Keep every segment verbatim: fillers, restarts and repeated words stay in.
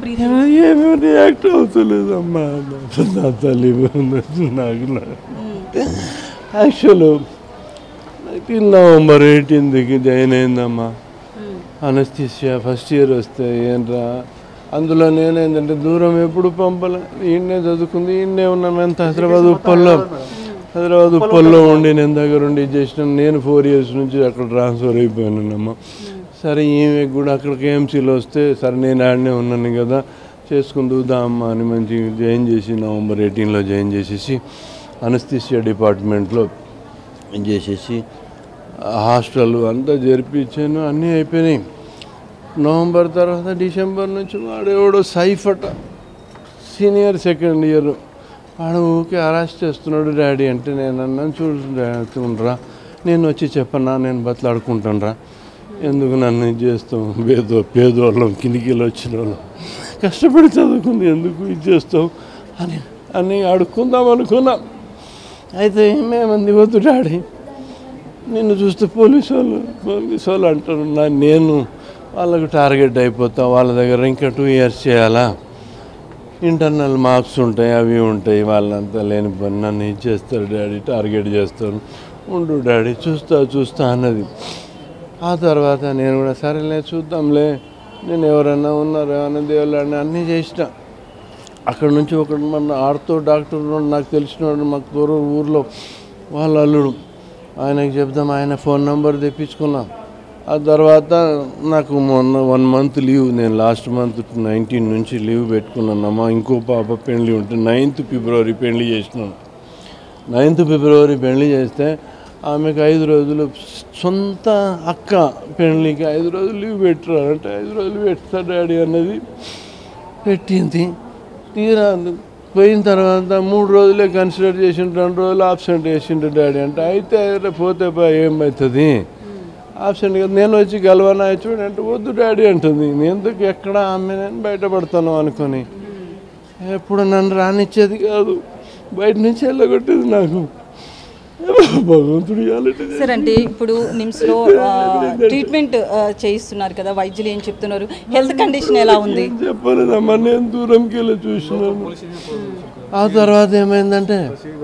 ఏమీ రియాక్ట్ అవుతలేదమ్మా నా తల్లి నాకు యాక్చువల్ నైన్టీన్ నవంబర్ ఎయిటీన్త్కి జాయిన్ అయిందమ్మా అనస్థిషియా ఫస్ట్ ఇయర్ వస్తే ఏంట్రా అందులో నేనేంటంటే దూరం ఎప్పుడు పంపలే ఈయన్నే చదువుకుంది ఈయన్నే ఉన్నాను ఎంత హైదరాబాద్ ఉప్పల్లో హైదరాబాద్ ఉప్పల్లో ఉండి నేను దగ్గర ఉండి చేసిన నేను ఫోర్ ఇయర్స్ నుంచి అక్కడ ట్రాన్స్ఫర్ అయిపోయానమ్మా సరే ఈమె కూడా అక్కడికి ఏఎంసీలో వస్తే సరే నేను ఆడనే ఉన్నాను కదా చేసుకుందా అమ్మ అని మంచి జాయిన్ చేసి నవంబర్ ఎయిటీన్లో జాయిన్ చేసేసి అనస్థిషియా డిపార్ట్మెంట్లో చేసేసి హాస్టల్ అంతా జరిపించాను అన్నీ అయిపోయినాయి నవంబర్ తర్వాత డిసెంబర్ నుంచి వాడేవాడు సైఫ్ అట సీనియర్ సెకండ్ ఇయర్ వాడు ఊకే అరెస్ట్ చేస్తున్నాడు డాడీ అంటే నేను అన్నాను చూడురా నేను వచ్చి చెప్పన్నా నేను బతలాడుకుంటాను రా ఎందుకు నన్ను ఇది చేస్తాం పేదో పేదోళ్ళం కిందికిలో వచ్చిన వాళ్ళం కష్టపడి చదువుకుంది ఎందుకు ఇది చేస్తావు అని అని అడుక్కుందాం అనుకున్నాం అయితే మేమంది వద్దు డాడీ నిన్ను చూస్తే పోలీసు వాళ్ళు పోలీసు వాళ్ళు అంటారు నా నేను వాళ్ళకు టార్గెట్ అయిపోతాం వాళ్ళ దగ్గర ఇంకా టూ ఇయర్స్ చేయాలా ఇంటర్నల్ మార్క్స్ ఉంటాయి అవి ఉంటాయి వాళ్ళంతా లేని పని నన్ను ఇది చేస్తారు డాడీ టార్గెట్ చేస్తారు ఉండు డాడీ చూస్తా చూస్తా అన్నది ఆ తర్వాత నేను కూడా సరేలే చూద్దాంలే నేను ఎవరన్నా ఉన్నారో అన్న దేవుళ్ళని అన్నీ చేసిన అక్కడ నుంచి ఒకటి మన ఆర్తో డాక్టర్ నాకు తెలిసినవాడు మాకు దూరం ఊర్లో వాళ్ళ అల్లుడు ఆయనకి చెప్దాం ఆయన ఫోన్ నెంబర్ తెప్పించుకున్నాం ఆ తర్వాత నాకు మొన్న వన్ మంత్ లీవ్ నేను లాస్ట్ మంత్ నైన్టీన్ నుంచి లీవ్ పెట్టుకున్నానమ్మా ఇంకో పాప పెళ్లి ఉంటే నైన్త్ ఫిబ్రవరి పెళ్లి చేసినాను నైన్త్ ఫిబ్రవరి పెళ్లి చేస్తే ఆమెకు ఐదు రోజులు సొంత అక్క పెళ్ళికి ఐదు రోజులు లీవ్ పెట్టారు అంటే ఐదు రోజులు పెడతా డాడీ అన్నది పెట్టింది తీరా పోయిన తర్వాత మూడు రోజులే కన్సిడర్ చేసిండు రెండు రోజులు ఆబ్సెంట్ చేసిండు డాడీ అంటే అయితే పోతే ఏమవుతుంది ఆబ్సెంట్ కదా నేను వచ్చి గెలవనా చూడంటే వద్దు డాడీ అంటుంది ఎందుకు ఎక్కడ ఆమె నేను బయటపడతాను అనుకొని ఎప్పుడు నన్ను రానిచ్చేది కాదు బయట నుంచి వెళ్ళగొట్టేది నాకు భగవంతుడు సార్ అంటే ఇప్పుడు నిమ్స్లో ట్రీట్మెంట్ చేయిస్తున్నారు కదా వైద్యులు ఏం చెప్తున్నారు హెల్త్ కండిషన్ ఎలా ఉంది చెప్పలేదమ్మా నేను దూరంకి వెళ్ళి చూసినాను ఆ తర్వాత ఏమైందంటే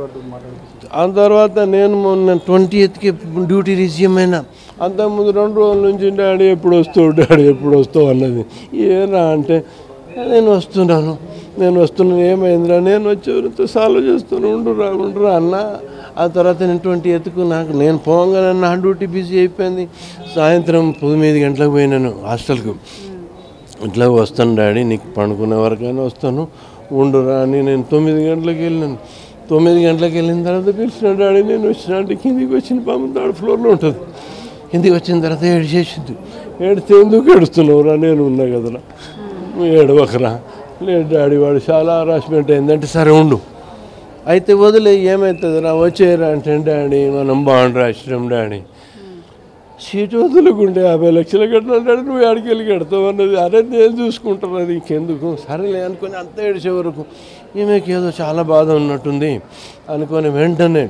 ఆ తర్వాత నేను మొన్న ట్వంటీ ఎయిత్కి డ్యూటీ రిజ్యూమ్ అయినా అంతకుముందు రెండు రోజుల నుంచి డాడీ ఎప్పుడు వస్తావు డాడీ ఎప్పుడు వస్తావు అన్నది ఏనా అంటే నేను వస్తున్నాను నేను వస్తున్నాను ఏమైందిరా నేను వచ్చేవరితో సాల్వ్ చేస్తాను ఉండురా ఉండురా అన్న ఆ తర్వాత నేను ట్వంటీ ఎత్తుకు నాకు నేను పోగానే నా డ్యూటీ బిజీ అయిపోయింది సాయంత్రం తొమ్మిది గంటలకు పోయినాను హాస్టల్కు ఇట్లా వస్తాను డాడీ నీకు పండుకునే వరకైనా వస్తాను ఉండురా అని నేను తొమ్మిది గంటలకు వెళ్ళినాను తొమ్మిది గంటలకు వెళ్ళిన తర్వాత పిలిచిన డాడీ నేను వచ్చిన అంటే కిందికి వచ్చిన పాము థర్డ్ ఫ్లోర్లో ఉంటుంది కిందికి వచ్చిన తర్వాత ఏడిచేసింది ఏడితే ఎందుకు ఏడుస్తున్నావురా నేను ఉన్నా కదరా నువ్వు ఏడవకరా లేదు డాడీ వాడు చాలా హరాస్మెంట్ అయిందంటే సరే ఉండు అయితే వదిలే ఏమవుతుంది రా వచ్చేయరా అంటే డాడీ మనం బాండ్ రాసినాం డాడీ సీటు వదులుకుంటే యాభై లక్షలు కట్టినా డాడీ నువ్వు ఆడికి వెళ్ళి కడతావు అన్నది అరే నేను చూసుకుంటాను అది ఇంకెందుకు సరేలే అనుకొని అంత ఏడిచే వరకు ఈమెకి ఏదో చాలా బాధ ఉన్నట్టుంది అనుకొని వెంటనే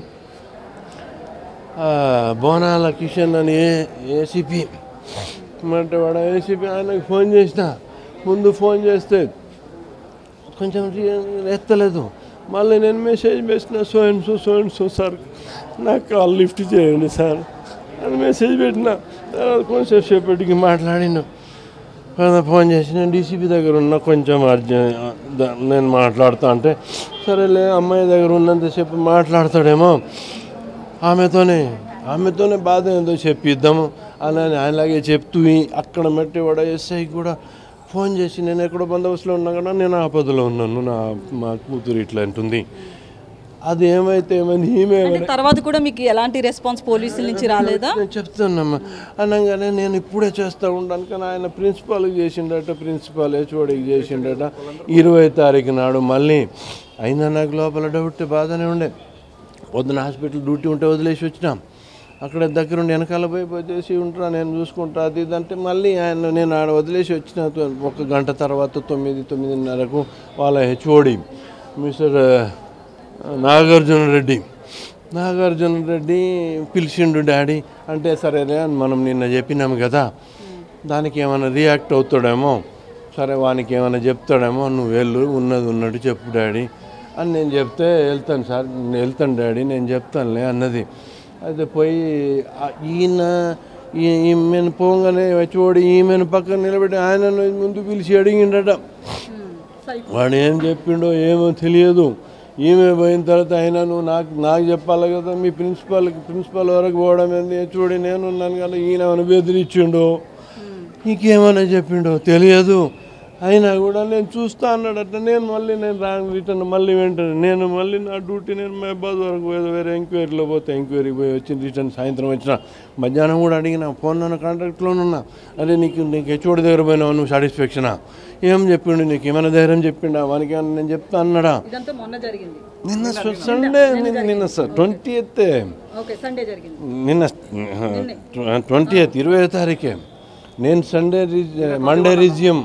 బోనాల కిషన్ అని ఏ ఏసీపీ అంటే వాడు ఏసీపీ ఆయనకు ఫోన్ చేసిన ముందు ఫోన్ చేస్తే కొంచెం ఎత్తలేదు మళ్ళీ నేను మెసేజ్ వేసిన so and so so and so sir నాకు కాల్ లిఫ్ట్ చేయండి సార్ అని మెసేజ్ పెట్టిన తర్వాత కొంచెం సేపటికి మాట్లాడిన ఫోన్ చేసి నేను డీసీపీ దగ్గర ఉన్న కొంచెం అర్జెంట్ నేను మాట్లాడుతా అంటే సరేలే అమ్మాయి దగ్గర ఉన్నంతసేపు మాట్లాడతాడేమో ఆమెతోనే ఆమెతోనే బాధ ఏందో చెప్పిద్దాము అని అలాగే చెప్తూ అక్కడ మెట్టి వాడ ఎస్ఐ కూడా ఫోన్ చేసి నేను ఎక్కడో బందోబస్తులో ఉన్నా కదా నేను ఆపదలో ఉన్నాను నా మా కూతురు ఇట్లా అంటుంది అది ఏమైతే ఏమైంది ఈమె తర్వాత కూడా మీకు ఎలాంటి రెస్పాన్స్ పోలీసుల నుంచి రాలేదా నేను చెప్తానమ్మా అనగానే నేను ఇప్పుడే చేస్తూ ఉంటాను కానీ ఆయన ప్రిన్సిపాల్కి చేసిండట ప్రిన్సిపాల్ హెచ్ఓడికి చేసిండట ఇరవై తారీఖు నాడు మళ్ళీ అయినా నాకు లోపల డౌట్ బాధనే ఉండే పొద్దున హాస్పిటల్ డ్యూటీ ఉంటే వదిలేసి వచ్చినాం అక్కడ దగ్గరుండి వెనకాల పోయి వచ్చేసి ఉంటా నేను చూసుకుంటా అది ఇదంటే మళ్ళీ ఆయన నేను ఆడ వదిలేసి వచ్చిన ఒక గంట తర్వాత తొమ్మిది తొమ్మిదిన్నరకు వాళ్ళ హెచ్ఓడి మిస్టర్ నాగార్జున రెడ్డి నాగార్జున రెడ్డి పిలిచిండు డాడీ అంటే సరేలే అని మనం నిన్న చెప్పినాము కదా దానికి ఏమైనా రియాక్ట్ అవుతాడేమో సరే వానికి ఏమైనా చెప్తాడేమో, నువ్వు వెళ్ళు, ఉన్నది ఉన్నట్టు చెప్పు డాడీ అని నేను చెప్తే, వెళ్తాను సార్, నేను వెళ్తాను డాడీ, నేను చెప్తానులే అన్నది. అయితే పోయి ఈయన ఈమెను పోగానే వచ్చి ఈమెను పక్కన నిలబెట్టి ఆయన ముందు పిలిచి అడిగిండట. వాడు ఏం చెప్పిండో ఏమో తెలియదు. ఈమె పోయిన తర్వాత అయినా నువ్వు నాకు నాకు చెప్పాలి కదా, మీ ప్రిన్సిపాల్కి ప్రిన్సిపాల్ వరకు పోవడం ఏంది, చూడి నేను ఉన్నాను కదా, ఈయన ఏమైనా బెదిరించిండో ఇంకేమైనా చెప్పిండో తెలియదు. అయినా కూడా నేను చూస్తా అన్నాడట. నేను మళ్ళీ నేను రాను రిటర్న్ మళ్ళీ వెంటనే నేను మళ్ళీ నా డ్యూటీ నేను మహబాద్ వరకు పోయేది, వేరే ఎంక్వైరీలో పోతే ఎంక్వైరీకి పోయి వచ్చి రిటర్న్ సాయంత్రం వచ్చిన. మధ్యాహ్నం కూడా అడిగిన, ఫోన్ నన్ను కాంట్రాక్ట్లోనున్నా, అదే నీకు నీకు హెచ్ఓడి దగ్గర పోయినావు నువ్వు సాటిస్ఫాక్షనా, ఏం చెప్పిండు, నీకు ఏమైనా ధైర్యం చెప్పిండా, వానికి ఏమన్నా నేను చెప్తా అన్నాడా. నిన్న సండే నిన్న సార్ ట్వంటీ ఎయిత్ నిన్న ట్వంటీ ఎయిత్ ఇరవై తారీఖే నేను Sunday Monday resume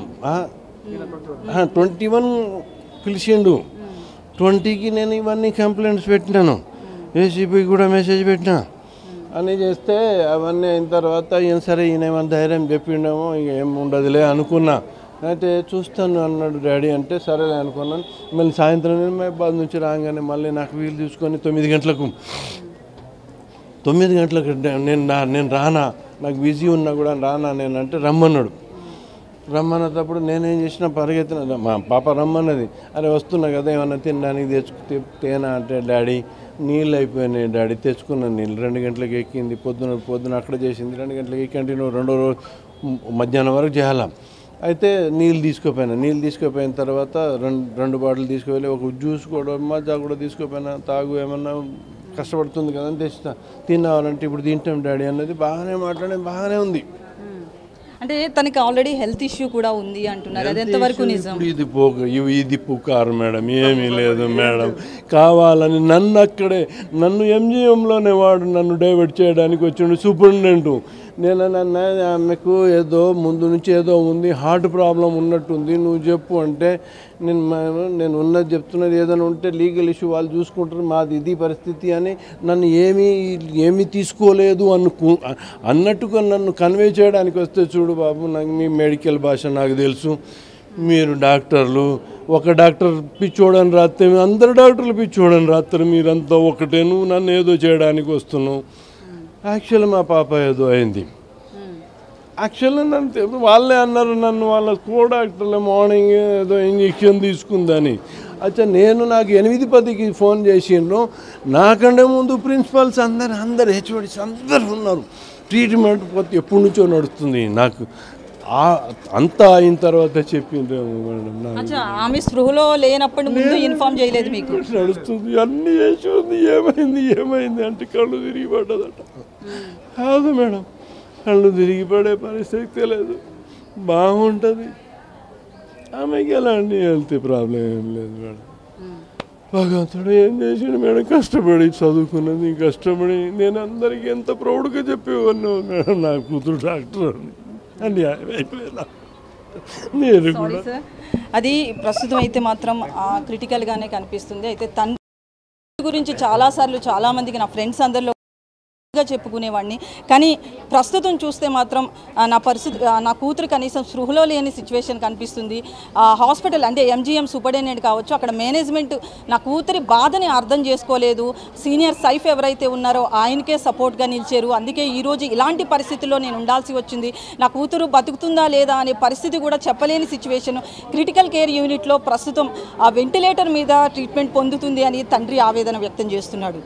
twenty one పిలిచిండు, ట్వంటీకి నేను ఇవన్నీ కంప్లైంట్స్ పెట్టినాను, ఏసీపీకి కూడా మెసేజ్ పెట్టినా అని చేస్తే అవన్నీ అయిన తర్వాత ఈయన సరే ఈయన ఏమైనా ధైర్యం చెప్పిండేమో ఇక ఏం ఉండదులే అనుకున్నా. అయితే చూస్తాను అన్నాడు డాడీ అంటే సరేలే అనుకున్నాను. మళ్ళీ సాయంత్రం నేను మహబాద్ నుంచి రాగానే మళ్ళీ నాకు వీలు చూసుకొని తొమ్మిది గంటలకు తొమ్మిది గంటలకు నేను నేను రానా, నాకు బిజీ ఉన్నా కూడా రానా నేను అంటే రమ్మన్నాడు. రమ్మన్నప్పుడు నేనేం చేసిన పరిగెత్తిన, మా పాప రమ్మన్నది, అరే వస్తున్నా కదా ఏమన్నా తినడానికి తెచ్చుకు తేనా అంటే డాడీ నీళ్ళు అయిపోయినాయి డాడీ, తెచ్చుకున్నాను నీళ్ళు, రెండు గంటలకు ఎక్కింది, పొద్దున పొద్దున అక్కడ చేసింది, రెండు గంటలకు ఎక్కి నువ్వు రెండో రోజు మధ్యాహ్నం వరకు చేయాలా. అయితే నీళ్ళు తీసుకుపోయినా, నీళ్ళు తీసుకుపోయిన తర్వాత రెండు రెండు బాటిల్ తీసుకువెళ్ళి ఒక జ్యూస్ కూడా మజా కూడా తీసుకుపోయినా, తాగు ఏమన్నా కష్టపడుతుంది కదా అని తెచ్చిన, తిన్నావాలంటే ఇప్పుడు తింటాం డాడీ అన్నది. బాగానే మాట్లాడే బాగానే ఉంది. అంటే తనకి ఆల్రెడీ హెల్త్ ఇష్యూ కూడా ఉంది అంటున్నారు, అది ఎంతవరకు నిజం? ఇది పోక ఇది పుకారు మేడం, ఏమీ లేదు మేడం. కావాలని నన్ను అక్కడే నన్ను ఎంజిఎంలోనే వాడు నన్ను డైవర్ట్ చేయడానికి వచ్చిండు సూపరింటెండెంట్. నేను నన్ను ఆమెకు ఏదో ముందు నుంచి ఏదో ఉంది, హార్ట్ ప్రాబ్లం ఉన్నట్టుంది, నువ్వు చెప్పు అంటే నేను నేను ఉన్నది చెప్తున్నది, ఏదైనా ఉంటే లీగల్ ఇష్యూ వాళ్ళు చూసుకుంటారు, మాది ఇది పరిస్థితి అని నన్ను ఏమీ ఏమీ తీసుకోలేదు అను అన్నట్టుగా నన్ను కన్వే చేయడానికి వస్తే, చూడు బాబు నాకు మీ మెడికల్ భాష నాకు తెలుసు, మీరు డాక్టర్లు, ఒక డాక్టర్ పిచ్చోడని రాస్తే అందరు డాక్టర్లు పిచ్చోడని రాస్తారు, మీరంతా ఒకటే, నువ్వు నన్ను ఏదో చేయడానికి వస్తున్నావు. యాక్చువల్లీ మా పాప ఏదో అయింది. యాక్చువల్లీ నన్ను వాళ్ళే అన్నారు, నన్ను వాళ్ళ కో డాక్టర్లు మార్నింగ్ ఏదో ఇంజక్షన్ తీసుకుందని. అచ్చా నేను నాకు ఎనిమిది పదికి ఫోన్ చేసిండ్రు, నాకంటే ముందు ప్రిన్సిపల్స్ అందరు అందరు హెచ్ఓడిస్ అందరు ఉన్నారు. ట్రీట్మెంట్ పోతే ఎప్పటి నుంచో నడుస్తుంది, నాకు అంతా అయిన తర్వాత చెప్పిండ్రేమో మేడం. ఆమె స్పృహలో లేనప్పటి ముందు ఇన్ఫార్మ్ చేయలేదు మీకు? నడుస్తుంది, అన్ని చేసి ఉంది, ఏమైంది ఏమైంది అంటే కళ్ళు తిరిగి పడ్డదట. కాదు మేడం, కళ్ళు తిరిగి పడే పరిస్థితి లేదు, బాగుంటుంది ఆమెకి, ఎలాంటి హెల్త్ ప్రాబ్లం ఏం లేదు మేడం. భగవంతుడు ఏం చేసాడు మేడం, కష్టపడి చదువుకున్నది, కష్టపడి నేను అందరికీ ఎంత ప్రౌడ్గా చెప్పేవాడిని మేడం, నా కూతురు డాక్టర్ అని. అన్యాయం అయిపోయినా నేను కూడా. అది ప్రస్తుతం అయితే మాత్రం క్రిటికల్గానే కనిపిస్తుంది. అయితే తండ్రి గురించి చాలాసార్లు చాలామందికి నా ఫ్రెండ్స్ అందరిలో చెప్పుకునేవాడిని, కానీ ప్రస్తుతం చూస్తే మాత్రం నా పరిస్థితి, నా కూతురు కనీసం స్పృహలో లేని సిచ్యువేషన్ కనిపిస్తుంది. హాస్పిటల్ అంటే ఎంజీఎం సూపరింటెండెంట్ కావచ్చు, అక్కడ మేనేజ్మెంట్ నా కూతురి బాధని అర్థం చేసుకోలేదు. సీనియర్ సైఫ్ ఎవరైతే ఉన్నారో ఆయనకే సపోర్ట్గా నిలిచారు. అందుకే ఈరోజు ఇలాంటి పరిస్థితుల్లో నేను ఉండాల్సి వచ్చింది. నా కూతురు బతుకుతుందా లేదా అనే పరిస్థితి కూడా చెప్పలేని సిచ్యువేషన్. క్రిటికల్ కేర్ యూనిట్లో ప్రస్తుతం ఆ వెంటిలేటర్ మీద ట్రీట్మెంట్ పొందుతుంది అని తండ్రి ఆవేదన వ్యక్తం చేస్తున్నాడు.